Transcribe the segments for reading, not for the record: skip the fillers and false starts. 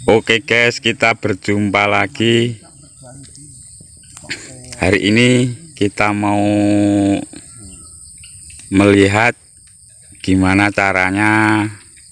Oke guys, kita berjumpa lagi. Hari ini kita mau melihat gimana caranya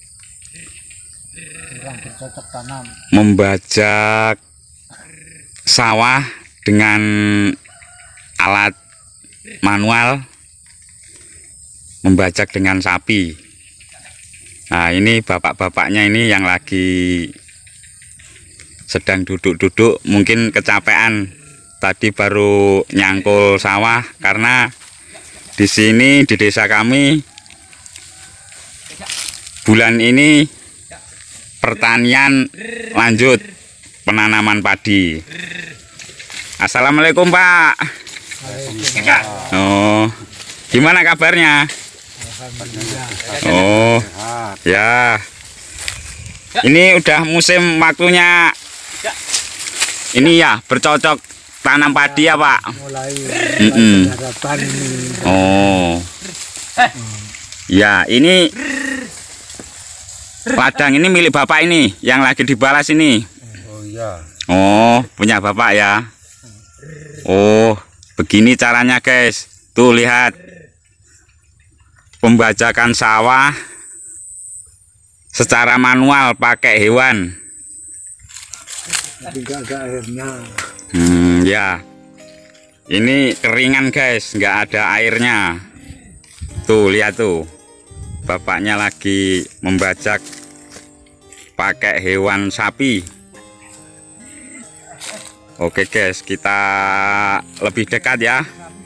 membajak sawah dengan alat manual, membajak dengan sapi. Nah, ini bapak-bapaknya ini yang lagi sedang duduk-duduk, mungkin kecapean. Tadi baru nyangkul sawah karena di sini di desa kami bulan ini pertanian lanjut, penanaman padi. Assalamualaikum Pak. Oh, gimana kabarnya? Oh, ya. Ini udah musim waktunya. Ini ya bercocok tanam padi ya Pak. Oh, ya ini ladang ini milik Bapak ini yang lagi dibalas ini. Oh iya. Oh, punya Bapak ya. Oh, begini caranya guys. Tuh lihat. Pembajakan sawah secara manual pakai hewan. Tidak ada airnya. Ya. Ini keringan guys, nggak ada airnya. Tuh lihat tuh. Bapaknya lagi membajak pakai hewan sapi. Oke guys, kita lebih dekat ya.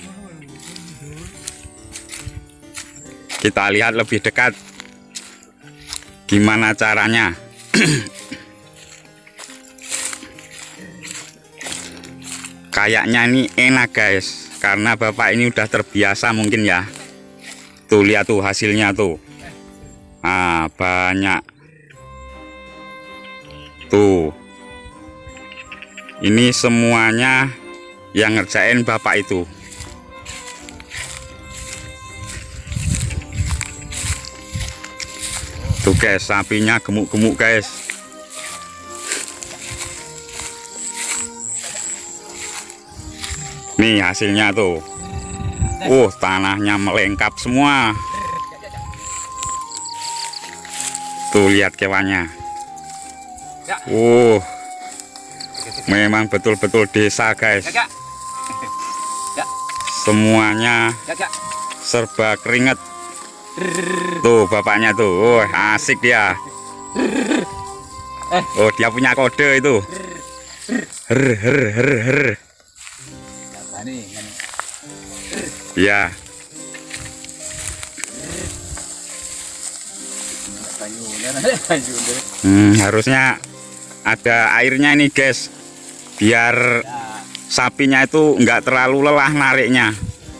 Kita lihat lebih dekat gimana caranya. Kayaknya ini enak guys, karena Bapak ini udah terbiasa mungkin ya. Tuh lihat tuh hasilnya tuh. Ah, banyak. Tuh. Ini semuanya yang ngerjain Bapak itu. Tuh guys, sapinya gemuk-gemuk guys. Nih hasilnya tuh. Tanahnya melengkap semua. Tuh lihat kewannya. Memang betul-betul desa guys. Semuanya serba keringet. Tuh bapaknya tuh, asik dia. Oh, dia punya kode itu. Ya. Harusnya ada airnya ini guys, biar sapinya itu nggak terlalu lelah nariknya.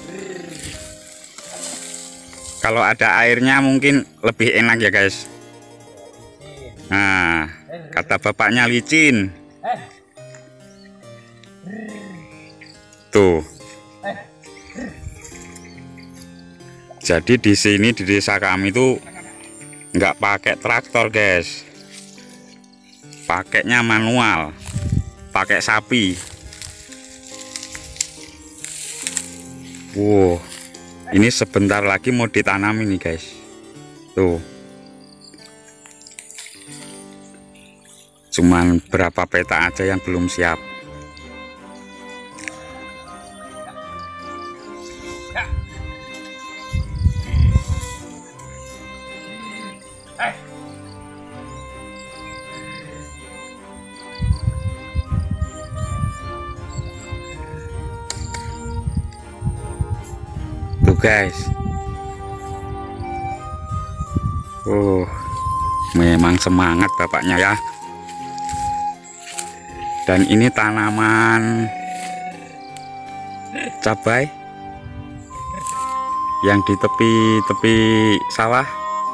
Kalau ada airnya mungkin lebih enak ya guys. Nah, kata bapaknya licin. Tuh. Jadi di sini di desa kami tuh nggak pakai traktor guys. Pakainya manual. Pakai sapi. Ini sebentar lagi mau ditanam ini guys. Tuh. Cuman berapa peta aja yang belum siap. Tuh guys. Memang semangat bapaknya ya. Dan ini tanaman cabai yang di tepi-tepi sawah.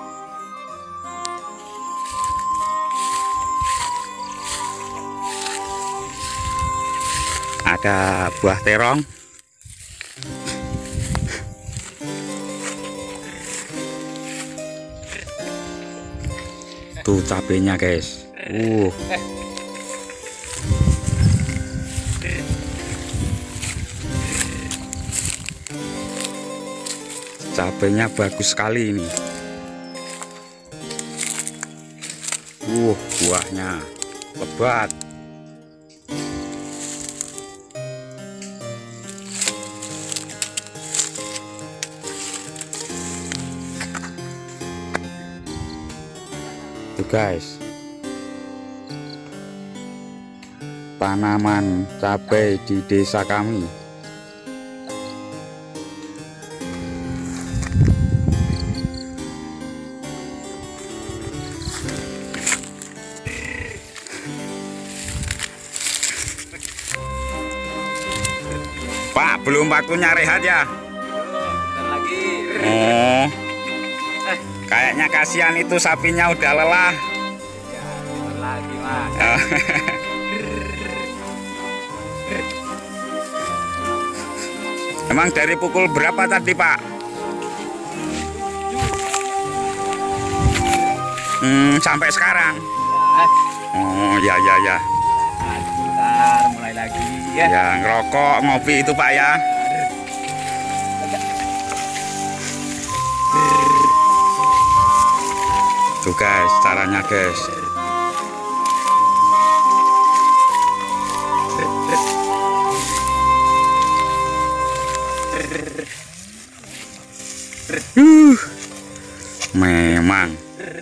Ada buah terong. Tuh cabenya guys. cabenya bagus sekali ini. Buahnya lebat. Tuh guys, tanaman cabai di desa kami. Pak, belum waktunya rehat ya? Bentar lagi. Oh, kayaknya kasihan itu sapinya udah lelah. Ya, bentar lagi, Mas. Emang dari pukul berapa tadi, Pak? Sampai sekarang. Oh, ya. Bentar, mulai lagi ya. Ya, ngerokok, ngopi itu, Pak ya. Tuh guys, caranya guys. Memang.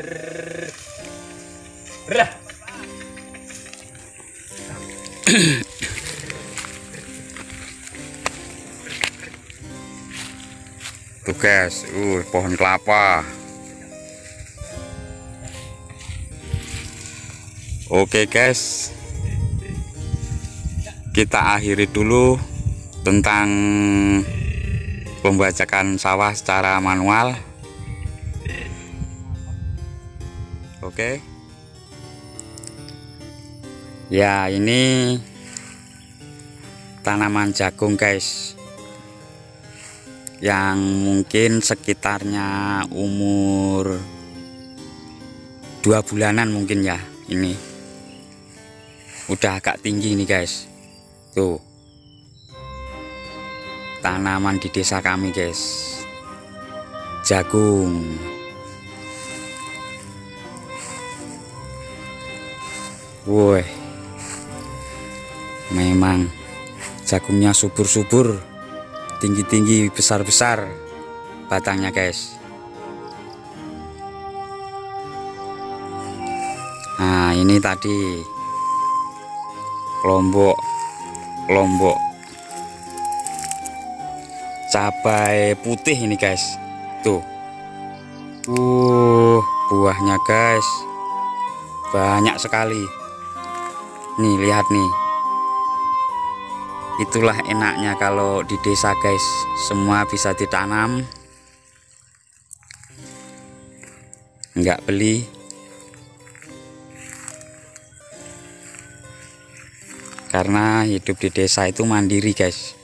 Tuh guys, pohon kelapa. Oke guys, kita akhiri dulu tentang pembajakan sawah secara manual. Oke. Ya, ini tanaman jagung guys, yang mungkin sekitarnya umur 2 bulanan mungkin ya. Ini udah agak tinggi nih guys. Tuh, tanaman di desa kami guys, jagung. Woi, memang jagungnya subur-subur, tinggi-tinggi, besar-besar batangnya guys. Nah, ini tadi kelompok cabai putih ini guys. Tuh, buahnya guys banyak sekali. Nih, lihat nih. Itulah enaknya kalau di desa guys, semua bisa ditanam, nggak beli. Karena hidup di desa itu mandiri guys,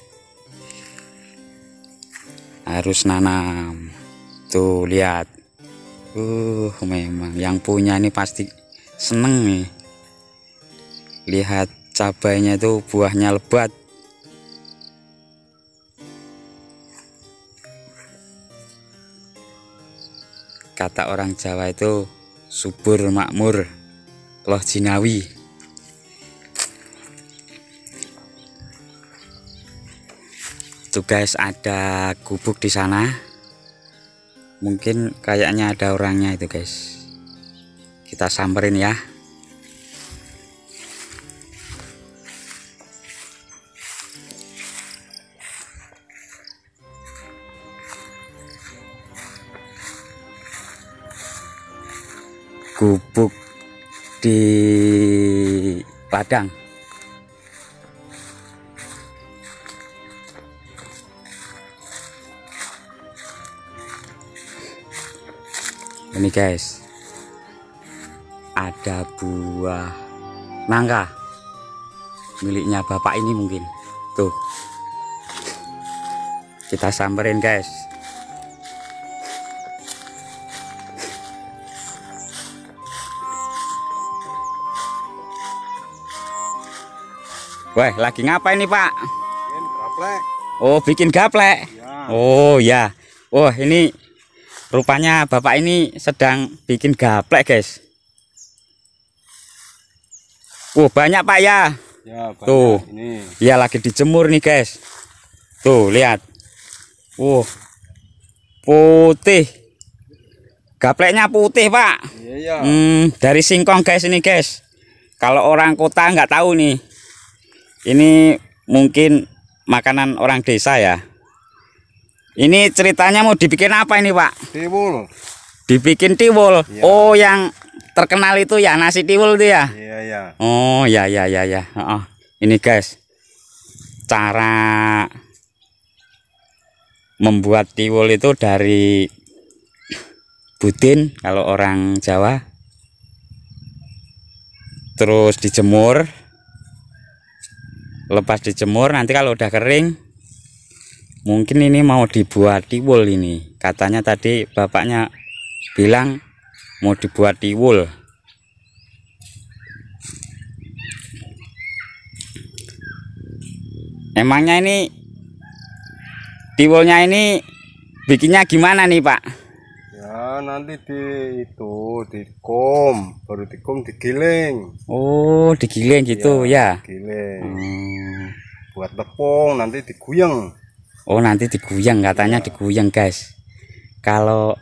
harus nanam. Tuh lihat, memang yang punya ini pasti seneng nih. Lihat cabainya itu, buahnya lebat. Kata orang Jawa itu subur makmur, loh jinawi. Tuh guys, ada gubuk di sana. Mungkin kayaknya ada orangnya itu guys. Kita samperin ya. Gubuk di Padang. Ini guys, ada buah nangka miliknya bapak ini mungkin. Tuh, kita samperin guys. Wah, lagi ngapain nih Pak? Bikin gaplek. Oh, bikin gaplek. Ya. Oh ya, Wah, ini rupanya bapak ini sedang bikin gaplek, guys. Wah, banyak pak ya. Ya, banyak Tuh, ini. ya lagi dijemur nih, guys. Tuh, lihat. Wah, putih. Gapleknya putih, pak. Iya, ya. Dari singkong, guys, ini, guys. Kalau orang kota nggak tahu nih. Ini mungkin makanan orang desa ya. Ini ceritanya mau dibikin apa ini, Pak? Tiwul. Dibikin tiwul. Ya. Oh, yang terkenal itu ya, nasi tiwul itu ya. Iya, ya. Oh, ya. Ini, guys. Cara membuat tiwul itu dari budin kalau orang Jawa. Terus dijemur. Lepas dijemur nanti kalau udah kering mungkin ini mau dibuat tiwul ini. Katanya tadi bapaknya bilang mau dibuat tiwul. Emangnya ini tiwulnya ini bikinnya gimana nih, Pak? Ya, nanti dikom, baru dikom digiling. Oh, digiling gitu ya. Digiling. Buat tepung nanti diguyeng. Oh, nanti diguyeng, katanya diguyeng, guys. Kalau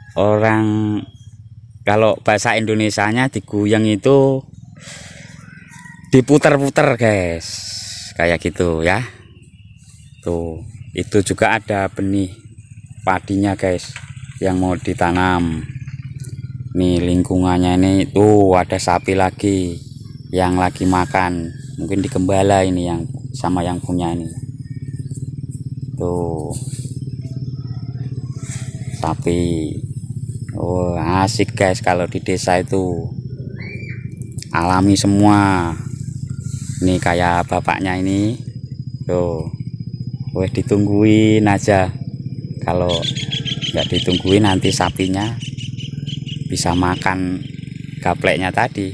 bahasa Indonesianya diguyeng itu diputer-puter, guys. Kayak gitu ya. Tuh, itu juga ada benih padinya, guys, yang mau ditanam. Nih lingkungannya ini tuh ada sapi lagi yang lagi makan. Mungkin digembala ini yang sama yang punya ini. Tuh. Sapi. Oh, asik, guys, kalau di desa itu. Alami semua. Nih kayak bapaknya ini. Tuh. Weh, ditungguin aja. Kalau nggak ditungguin nanti sapinya bisa makan gapleknya tadi.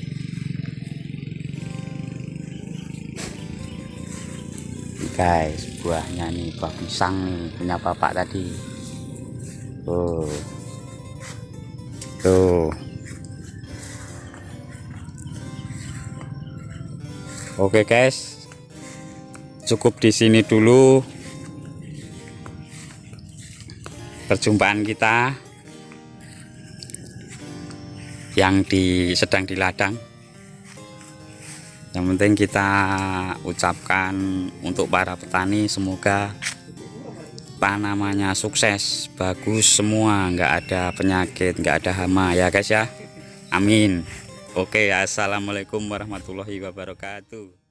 Guys, buahnya nih, buah pisang nih punya bapak tadi. Tuh. Oke, guys. Cukup di sini dulu perjumpaan kita yang sedang di ladang. Yang penting kita ucapkan untuk para petani semoga tanamannya sukses, bagus semua, nggak ada penyakit, nggak ada hama ya, guys ya. Amin. Oke, assalamualaikum warahmatullahi wabarakatuh.